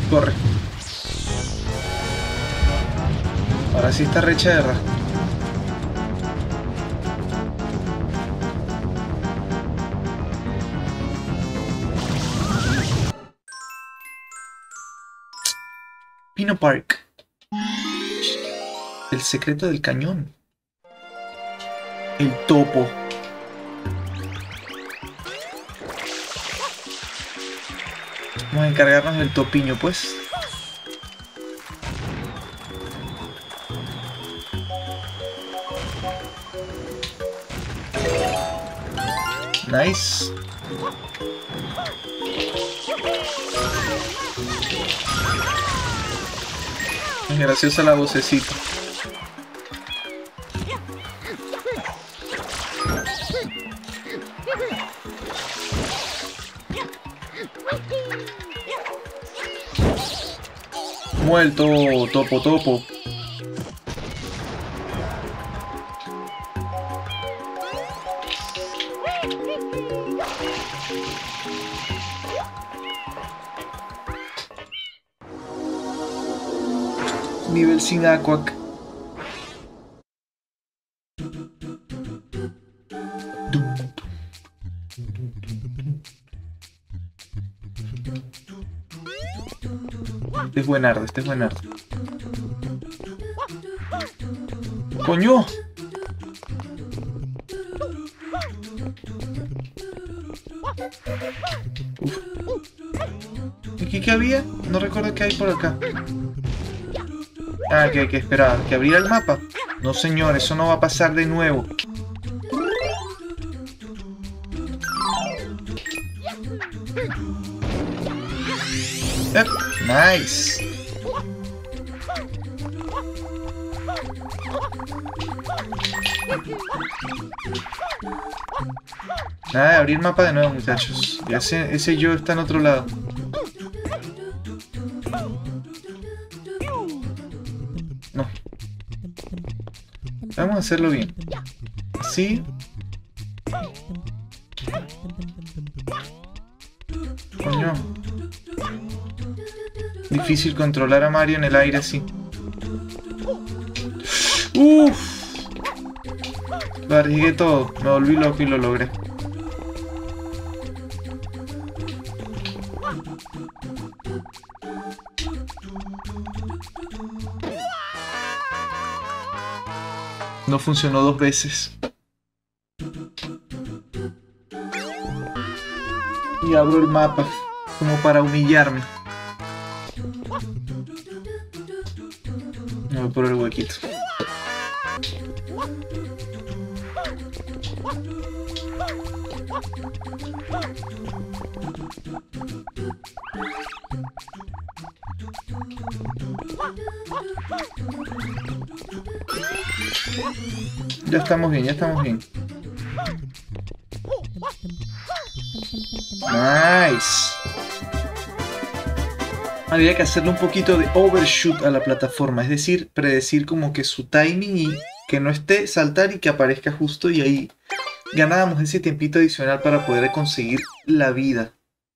Corre. Ahora sí está re cherra. Pino Park. El secreto del cañón. El topo. Vamos a encargarnos del topiño, pues. Nice. Es graciosa la vocecita. Muerto, topo, topo. Nivel sin Aquac. Este es buenardo, este es buenardo. ¡Coño! Uf. ¿Aquí qué había? No recuerdo qué hay por acá. Ah, que hay que esperar. ¿Que abrir el mapa? No, señor, eso no va a pasar de nuevo. Nice. Nada de abrir mapa de nuevo, muchachos. Ya ese yo está en otro lado. No. Vamos a hacerlo bien. Así. Coño. Difícil controlar a Mario en el aire así. Uff. Lo arriesgué todo. Me volví loco y lo logré. No funcionó 2 veces. Y abro el mapa como para humillarme. Me voy por el huequito. Ya estamos bien, ya estamos bien. Nice. Había que hacerle un poquito de overshoot a la plataforma, es decir, predecir como que su timing y que no esté saltar y que aparezca justo, y ahí ganábamos ese tiempito adicional para poder conseguir la vida.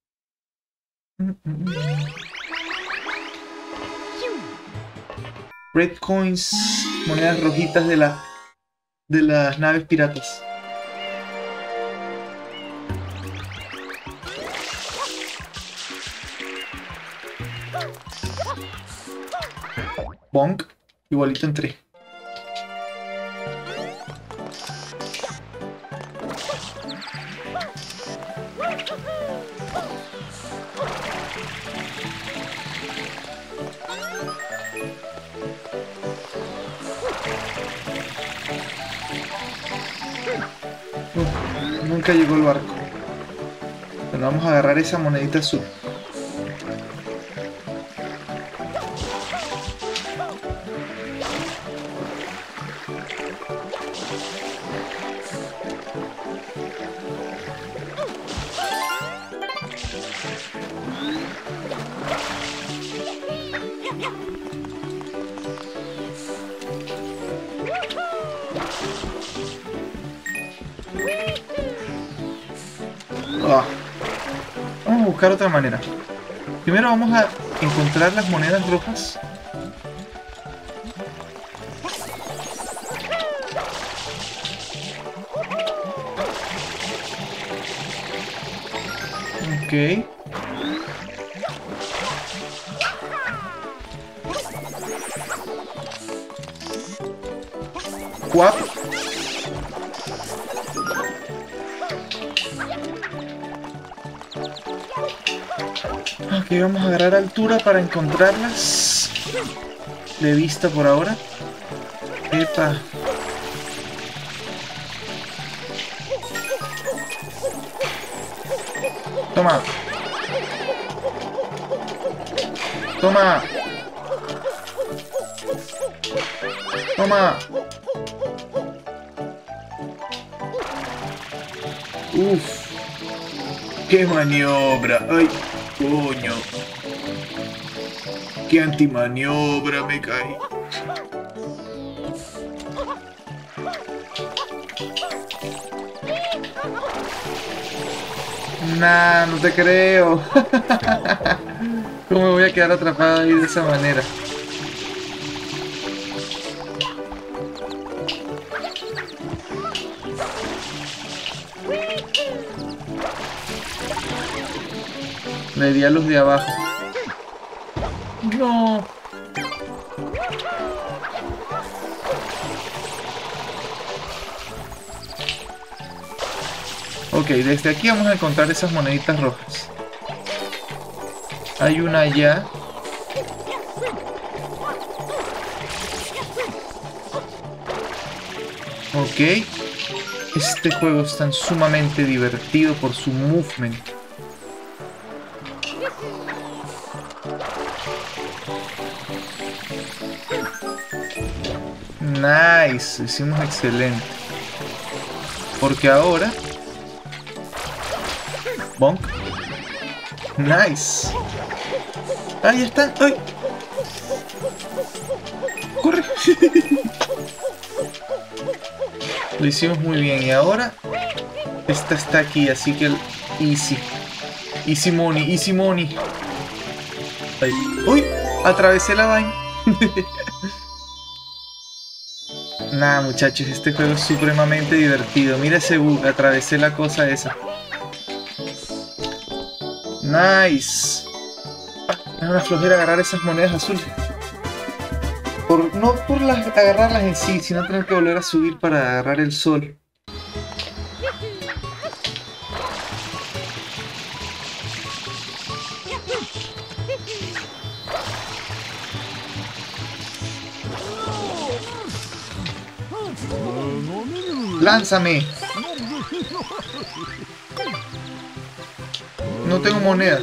Red coins, monedas rojitas de las naves piratas. Bonk, igualito entré. Nunca llegó el barco. Bueno, vamos a agarrar esa monedita azul. Vamos a buscar otra manera. Primero vamos a encontrar las monedas rojas. Ok. Guap. Ok, vamos a agarrar altura para encontrarlas de vista por ahora. Epa. Toma. Toma. Toma. Uf. ¡Qué maniobra! ¡Ay, coño! ¡Qué antimaniobra! Me caí. Nah, no te creo. ¿Cómo me voy a quedar atrapado ahí de esa manera? Le di a los de abajo. No. Ok, desde aquí vamos a encontrar esas moneditas rojas. Hay una allá. Ok. Este juego es tan sumamente divertido por su movement. Nice, hicimos excelente. Porque ahora... Bonk. Nice. Ahí están. ¡Ay! ¡Corre! Lo hicimos muy bien. Y ahora... Esta está aquí, así que... Easy. Easy money, easy money. Ahí. ¡Uy! Atravesé la vaina. Nah, muchachos, este juego es supremamente divertido. Mira ese bug, atravesé la cosa esa. Nice. Es una flojera agarrar esas monedas azules. No por agarrarlas en sí, sino tener que volver a subir para agarrar el sol. ¡Lánzame! No tengo monedas.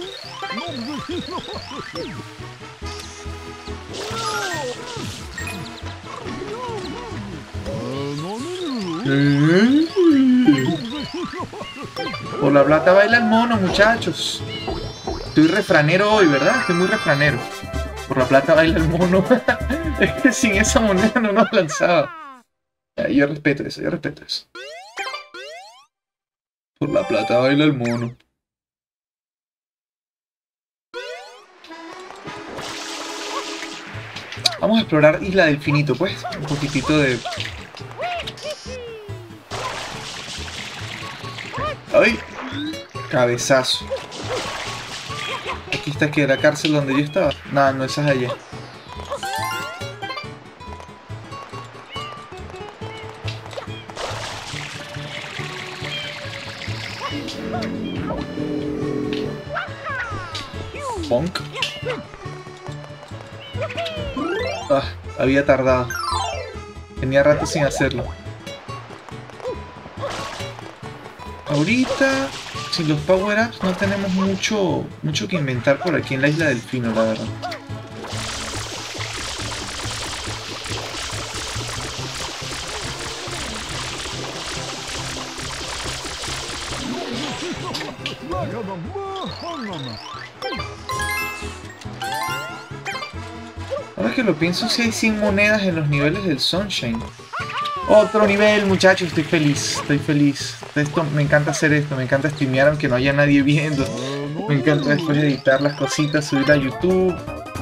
Por la plata baila el mono, muchachos. Estoy refranero hoy, ¿verdad? Estoy muy refranero. Por la plata baila el mono. Es que sin esa moneda no nos lanzaba. Yo respeto eso, yo respeto eso. Por la plata baila el mono. Vamos a explorar Isla del Finito, pues. Un poquitito de... ¡Ay! Cabezazo. Aquí está aquí la cárcel donde yo estaba. Nada, no, esa es allá. Bonk. Ah, había tardado. Tenía rato sin hacerlo. Ahorita, sin los power-ups, no tenemos mucho que inventar por aquí en la Isla del Fino, la verdad. Ahora que lo pienso, si hay 100 monedas en los niveles del Sunshine. Otro nivel, muchachos, estoy feliz, estoy feliz. Esto, me encanta hacer esto, me encanta streamear aunque no haya nadie viendo. Me encanta después editar las cositas, subir a YouTube.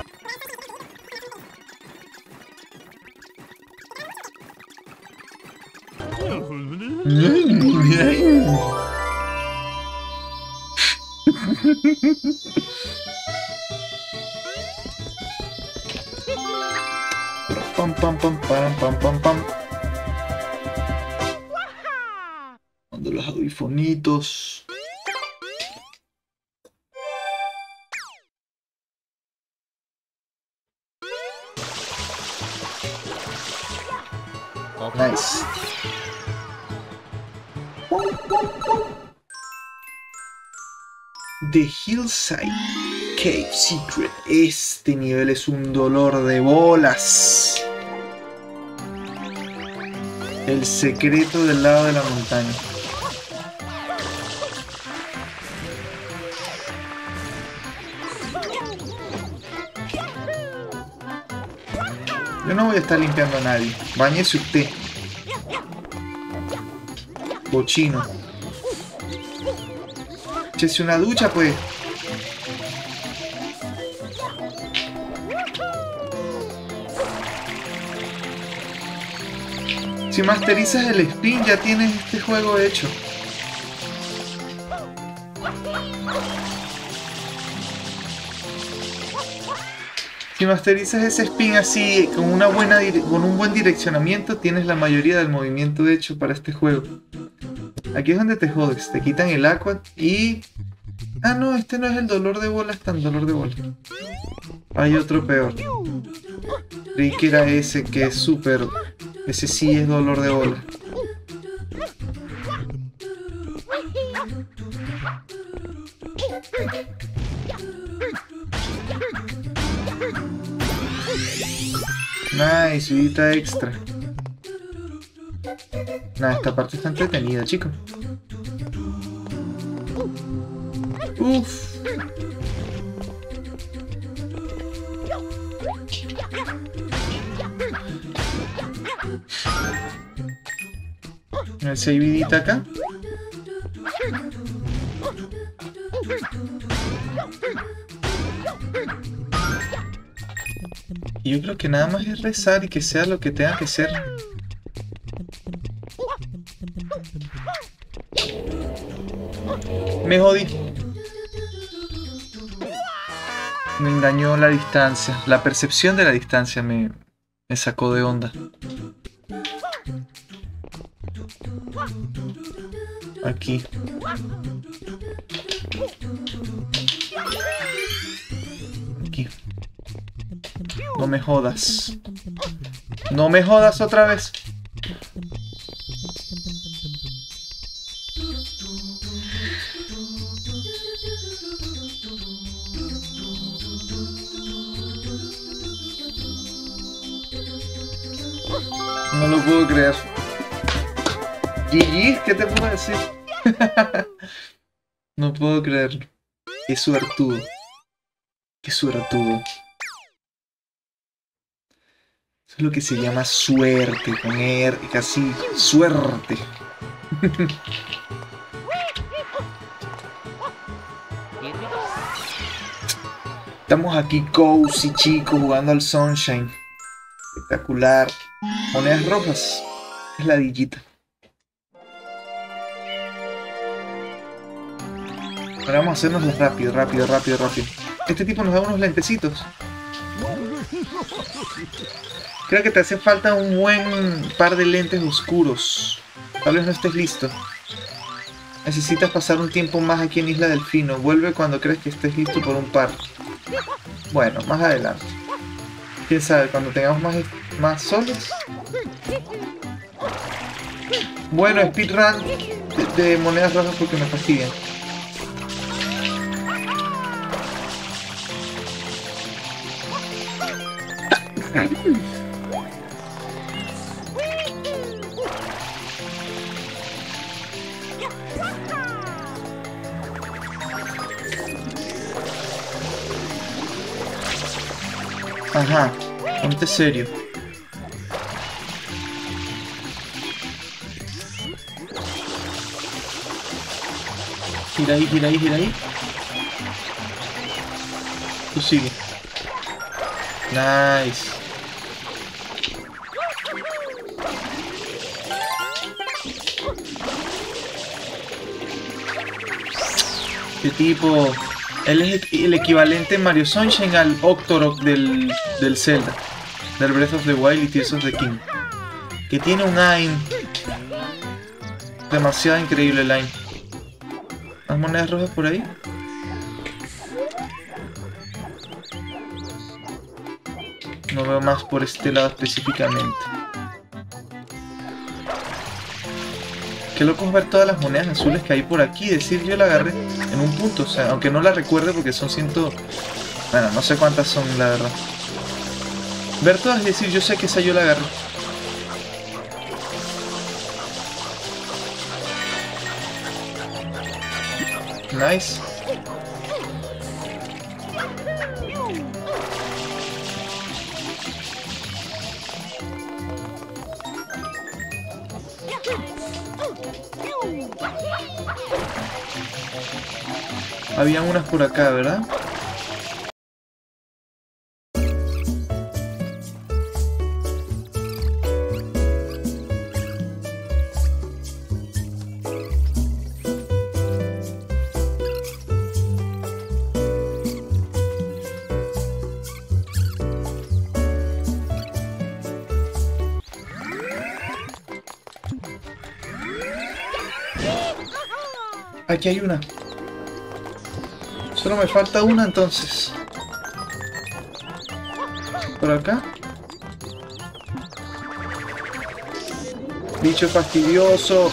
Pam pam pam pam pam pam pam. Cuando los audifonitos. Nice. The Hillside Cave Secret. Este nivel es un dolor de bolas. El secreto del lado de la montaña. Yo no voy a estar limpiando a nadie. Báñese usted. Cochino. Échese una ducha, pues. Si masterizas el spin, ya tienes este juego hecho. Si masterizas ese spin así, con un buen direccionamiento, tienes la mayoría del movimiento hecho para este juego. Aquí es donde te jodes, te quitan el aqua y... Ah, no, este no es el dolor de bolas tan dolor de bolas. Hay otro peor. Creí que era ese que es súper... Ese sí es dolor de bolas. Nice, vidita extra. Nah, esta parte está entretenida, chicos. Uff. Esa vidita acá. Y yo creo que nada más es rezar y que sea lo que tenga que ser. Me jodí. Me engañó la distancia. La percepción de la distancia me sacó de onda. Aquí. Aquí. No me jodas. No me jodas otra vez. No lo puedo creer. GG, ¿qué te puedo decir? No puedo creerlo. Qué suertudo. Qué suertudo. Eso es lo que se llama suerte, poner casi suerte. Estamos aquí cozy, chicos, jugando al Sunshine. Espectacular. Monedas rojas. Es la ladillita. Ahora vamos a hacernos rápido. Este tipo nos da unos lentecitos. Creo que te hace falta un buen par de lentes oscuros. Tal vez no estés listo. Necesitas pasar un tiempo más aquí en Isla Delfino. Vuelve cuando creas que estés listo por un par. Bueno, más adelante. Quién sabe, cuando tengamos más soles. Bueno, speedrun de monedas rojas porque me fastidian. Ajá, ponte serio. Gira ahí. sigue. Nice. ¿Qué tipo? Él es el equivalente en Mario Sunshine al Octorok del Zelda, del Breath of the Wild y Tears of the King. Que tiene un aim demasiado increíble el aim. ¿Más monedas rojas por ahí? No veo más por este lado específicamente. Qué loco es ver todas las monedas azules que hay por aquí. Decir, yo la agarré en un punto, o sea, aunque no la recuerde porque son ciento... Bueno, no sé cuántas son, la verdad. Ver todas y decir, yo sé que esa yo la agarré. Nice. Habían unas por acá, ¿verdad? Aquí hay una. Solo me falta una entonces. Por acá. Bicho fastidioso.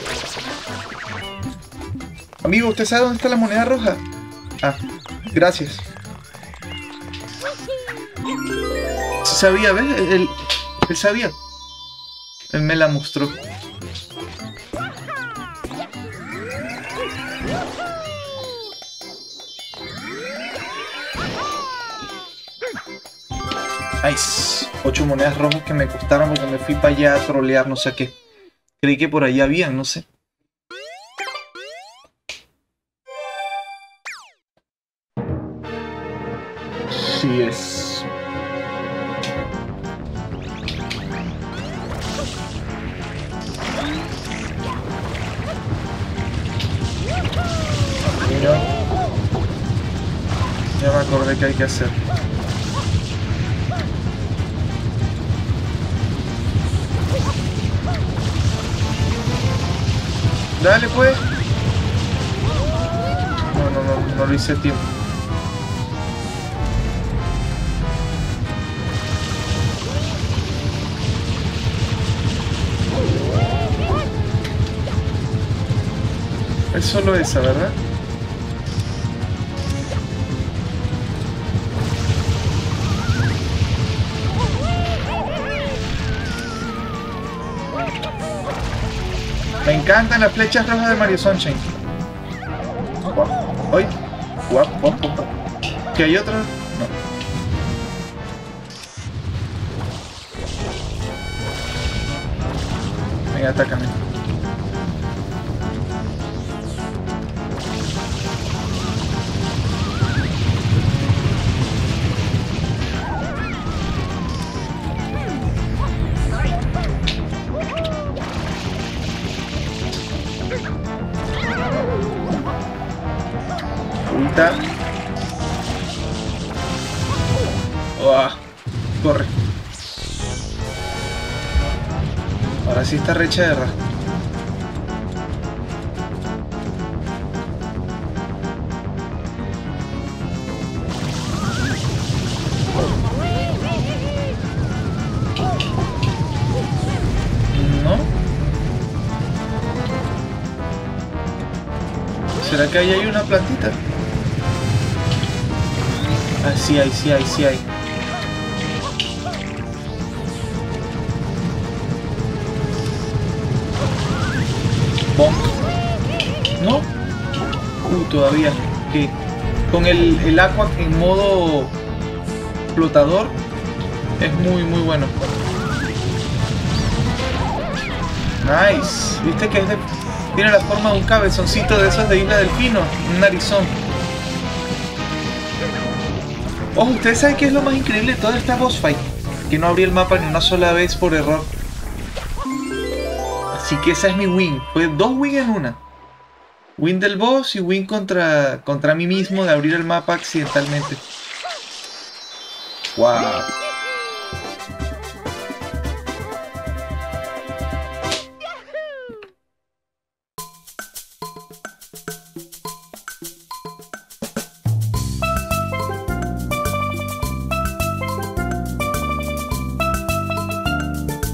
Amigo, ¿usted sabe dónde está la moneda roja? Ah, gracias. Sí sabía, ¿ves? Él sabía. Él me la mostró. Nice. 8 monedas rojas que me costaron porque me fui para allá a trolear, no sé qué. Creí que por allá habían, no sé. Sí es. Mira. Ya me acordé que hay que hacer. Dale pues. No lo hice a tiempo. Es solo esa, ¿verdad? Me encantan las flechas rojas de Mario Sunshine. ¡Ay! ¿Que hay otra? No. Venga, atácame. Oh, corre. Ahora sí está recherra. ¿No? ¿Será que ahí hay una plantita? Ah, sí hay. Bonk. ¿No? Todavía. ¿Qué? Con el agua en modo flotador es muy bueno. Nice. ¿Viste que tiene la forma de un cabezoncito de esos de Isla Delfino? Un narizón. Ojo, ¿ustedes saben qué es lo más increíble de toda esta boss fight? Que no abrí el mapa ni una sola vez por error. Así que esa es mi win. Fue 2 win en una. Win del boss y win contra mí mismo de abrir el mapa accidentalmente. Wow.